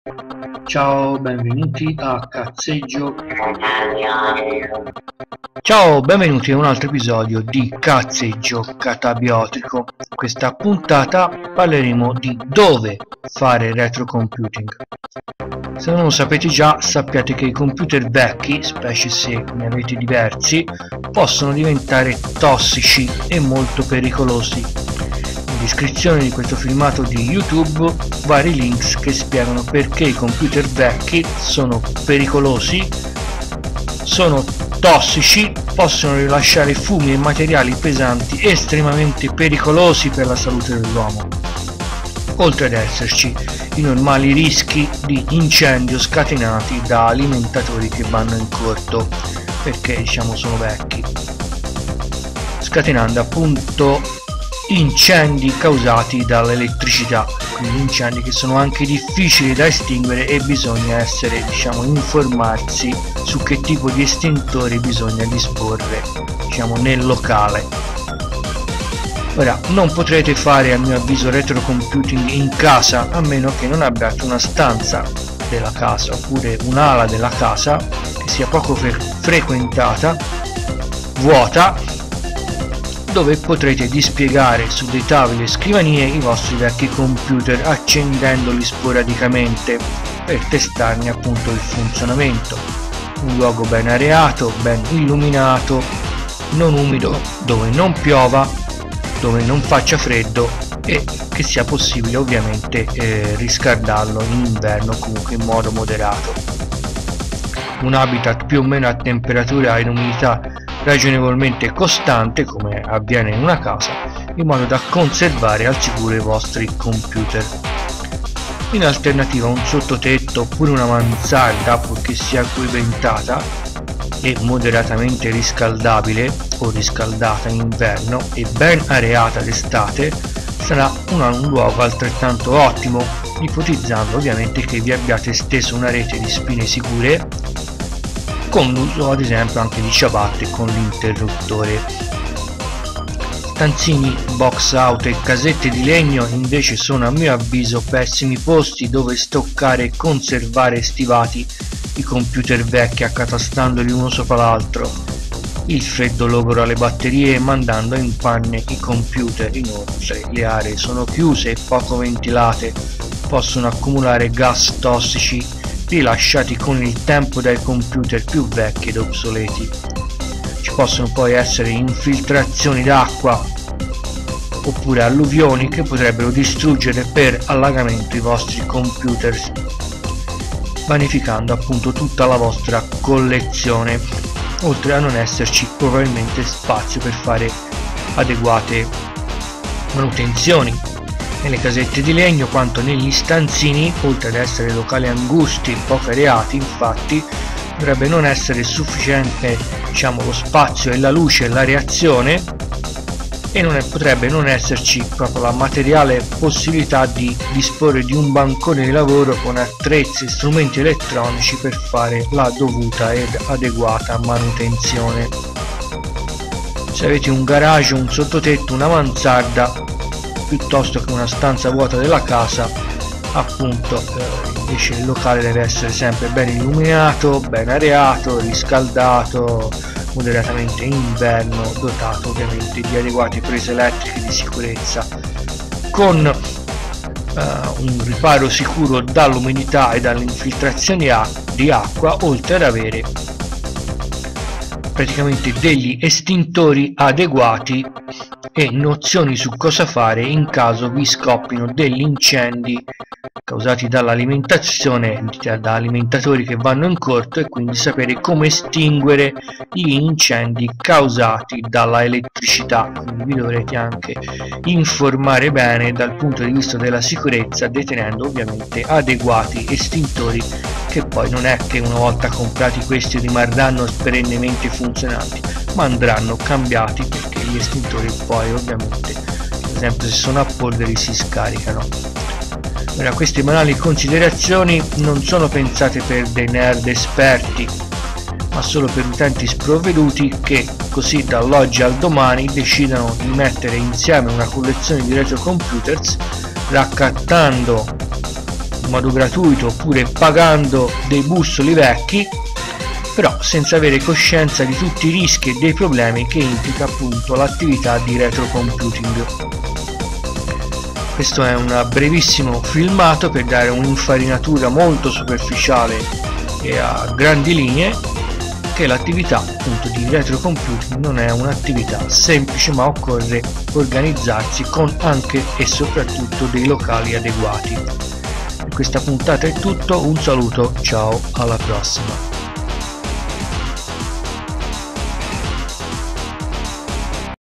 Ciao, benvenuti a Cazzeggio. Ciao, benvenuti a un altro episodio di Cazzeggio Catabiotico. Questa puntata parleremo di dove fare retrocomputing. Se non lo sapete già, sappiate che i computer vecchi, specie se ne avete diversi, possono diventare tossici e molto pericolosi. In descrizione di questo filmato di YouTube vari links che spiegano perché i computer vecchi sono pericolosi, sono tossici, possono rilasciare fumi e materiali pesanti estremamente pericolosi per la salute dell'uomo, oltre ad esserci i normali rischi di incendio scatenati da alimentatori che vanno in corto perché sono vecchi, scatenando appunto incendi causati dall'elettricità, quindi incendi che sono anche difficili da estinguere e bisogna informarsi su che tipo di estintori bisogna disporre nel locale. Ora, non potrete fare a mio avviso retrocomputing in casa a meno che non abbiate una stanza della casa oppure un'ala della casa che sia poco frequentata, vuota, dove potrete dispiegare su dei tavoli e scrivanie i vostri vecchi computer accendendoli sporadicamente per testarne appunto il funzionamento. Un luogo ben areato, ben illuminato, non umido, dove non piova, dove non faccia freddo e che sia possibile ovviamente riscaldarlo in inverno comunque in modo moderato. Un habitat più o meno a temperatura e umidità ragionevolmente costante, come avviene in una casa, in modo da conservare al sicuro i vostri computer. In alternativa un sottotetto oppure una mansarda, purché sia coibentata e moderatamente riscaldabile o riscaldata in inverno e ben areata d'estate, sarà un luogo altrettanto ottimo, ipotizzando ovviamente che vi abbiate steso una rete di spine sicure con l'uso ad esempio anche di ciabatte con l'interruttore. Stanzini, box out e casette di legno invece sono a mio avviso pessimi posti dove stoccare e conservare stivati i computer vecchi accatastandoli uno sopra l'altro. Il freddo logora le batterie mandando in panne i computer. Inoltre le aree sono chiuse e poco ventilate, possono accumulare gas tossici rilasciati con il tempo dai computer più vecchi ed obsoleti. Ci possono poi essere infiltrazioni d'acqua oppure alluvioni che potrebbero distruggere per allagamento i vostri computer, vanificando appunto tutta la vostra collezione, oltre a non esserci probabilmente spazio per fare adeguate manutenzioni. Nelle casette di legno quanto negli stanzini, oltre ad essere locali angusti e poco areati, infatti dovrebbe non essere sufficiente lo spazio e la luce e l'areazione, e potrebbe non esserci proprio la materiale possibilità di disporre di un bancone di lavoro con attrezzi e strumenti elettronici per fare la dovuta ed adeguata manutenzione. Se avete un garage, un sottotetto, una mansarda, piuttosto che una stanza vuota della casa, appunto invece il locale deve essere sempre ben illuminato, ben areato, riscaldato moderatamente in inverno, dotato ovviamente di adeguate prese elettriche di sicurezza, con un riparo sicuro dall'umidità e dalle infiltrazioni di acqua, oltre ad avere praticamente degli estintori adeguati e nozioni su cosa fare in caso vi scoppino degli incendi causati dall'alimentazione, da alimentatori che vanno in corto, e quindi sapere come estinguere gli incendi causati dalla elettricità. Quindi vi dovrete anche informare bene dal punto di vista della sicurezza, detenendo ovviamente adeguati estintori che poi non è che una volta comprati questi rimarranno perennemente funzionanti, ma andranno cambiati perché gli estintori poi ovviamente, ad esempio se sono a polveri, si scaricano. Ora, queste banali considerazioni non sono pensate per dei nerd esperti, ma solo per utenti sprovveduti che così dall'oggi al domani decidano di mettere insieme una collezione di retrocomputers, raccattando in modo gratuito oppure pagando dei bussoli vecchi, però senza avere coscienza di tutti i rischi e dei problemi che implica appunto l'attività di retrocomputing. Questo è un brevissimo filmato per dare un'infarinatura molto superficiale e a grandi linee che l'attività appunto di retrocomputing non è un'attività semplice, ma occorre organizzarsi con anche e soprattutto dei locali adeguati. Per questa puntata è tutto, un saluto, ciao, alla prossima.